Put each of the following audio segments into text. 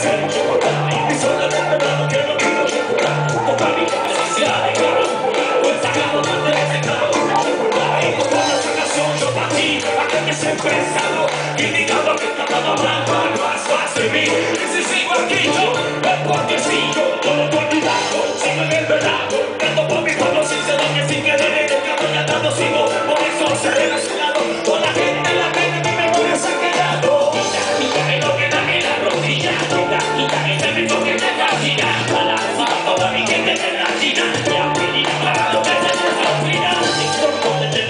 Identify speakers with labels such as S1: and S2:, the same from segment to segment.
S1: Expresado, indicando que está todo blanco, algo más de mí. Y si sigo aquí yo, es porque sigo todo tu olvidado. Sigo en el verano, canto por mi pueblo sincero que sin querer en el campo cantando sigo. Por eso seré nacionado, con la gente en la mente mi memoria se ha quedado. Quita el toque en la rodilla, quita el elemento que te fascina. Para toda mi gente de la China, y a mi niña para lo que se desafina. Con el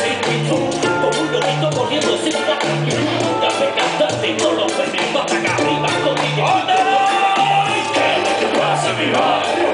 S1: 96 como un lobito corriendo sin la nunca me cantaste y no lo venimos acá arriba contigo. ¡Ay! ¿Qué es lo que pasa en mi barrio?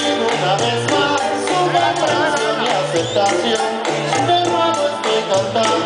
S2: De nuevo estoy cantando.